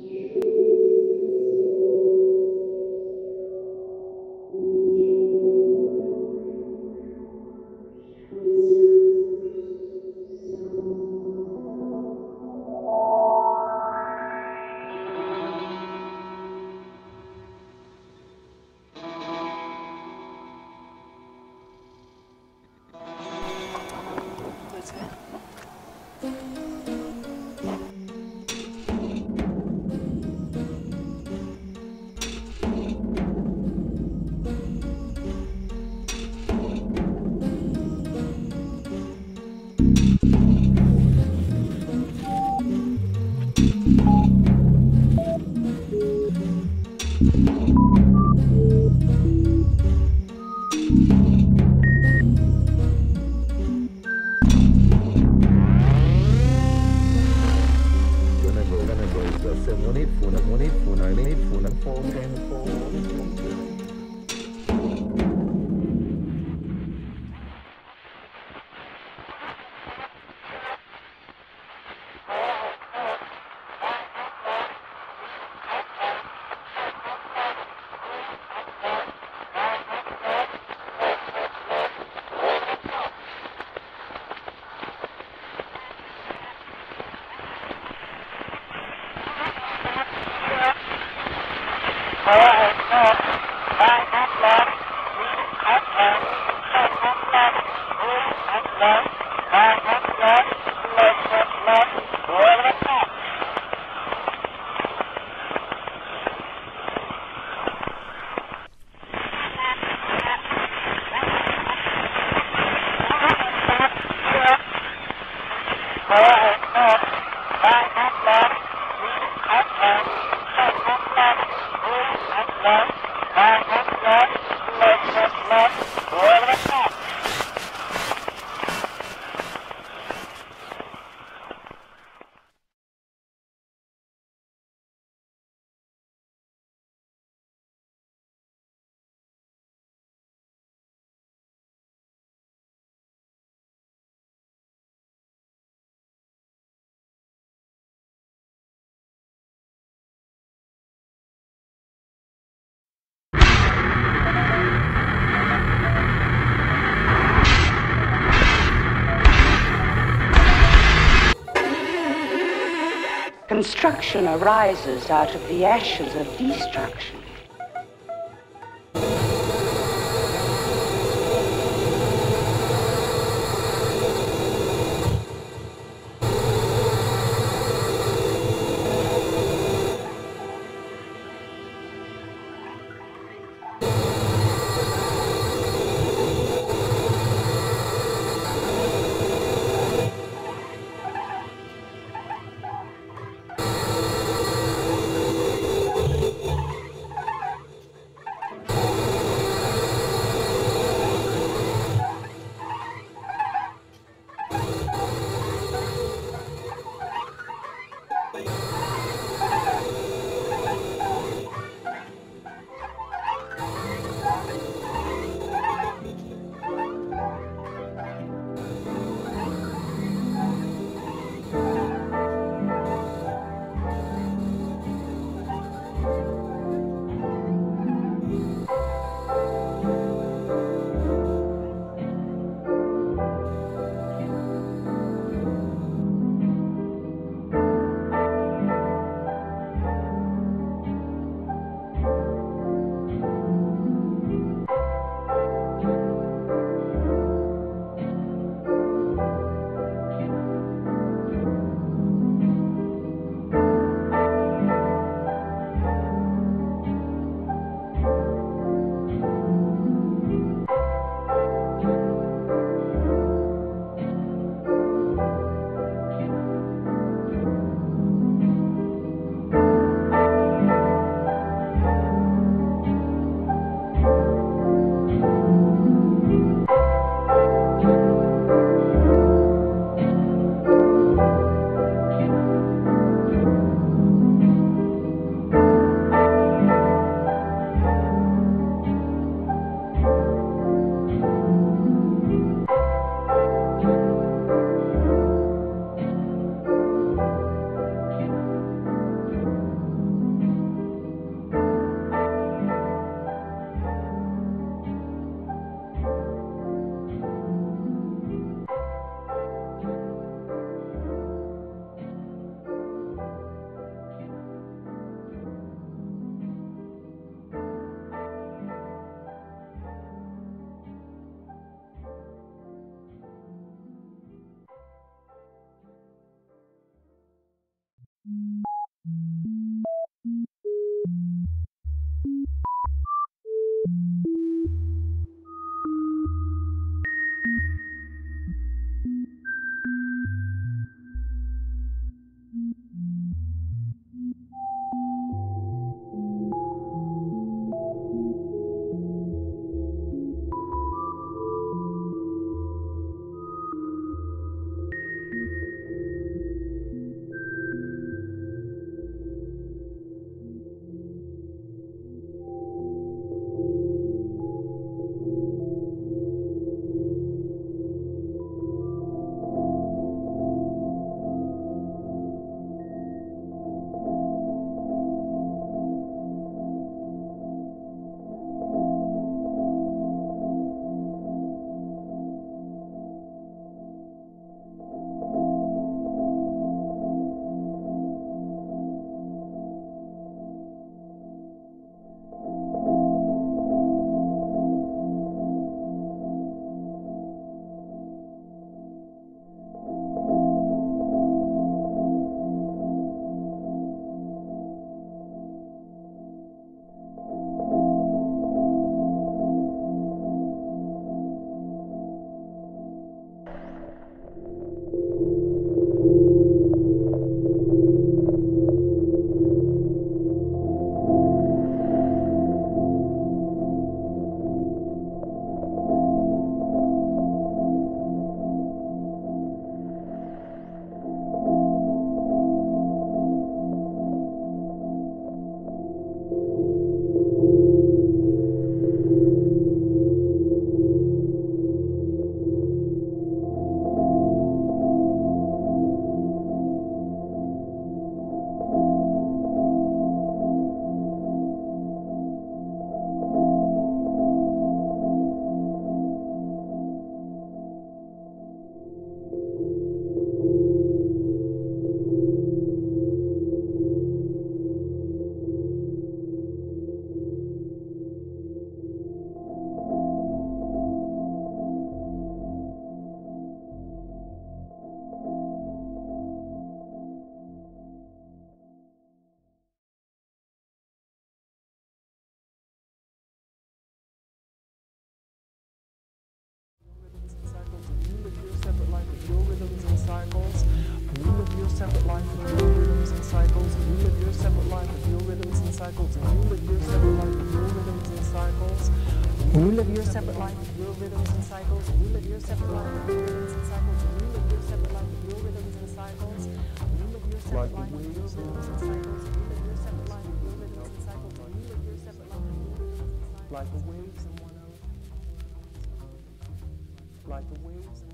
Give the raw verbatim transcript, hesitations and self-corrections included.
Construction arises out of the ashes of destruction. with your rhythms and cycles. You live your separate life with your rhythms and cycles. You live your separate life with your rhythms and cycles. And you live your separate life with your rhythms and cycles. You live your separate life with your rhythms and cycles. You live your separate life with your rhythms and cycles. You live your separate life with your rhythms and cycles. You live your separate life with your rhythms and cycles. You live your separate life with your rhythms and cycles. You live your separate life with your rhythms and cycles. Like the waves in one ocean. Like the waves in